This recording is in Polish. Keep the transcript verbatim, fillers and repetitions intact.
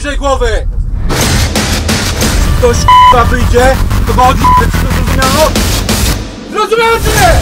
poniżej głowy! Jeśli ktoś k***a wyjdzie, to ma odjebać, czy to zrozumiano? Zrozumiano czy nie?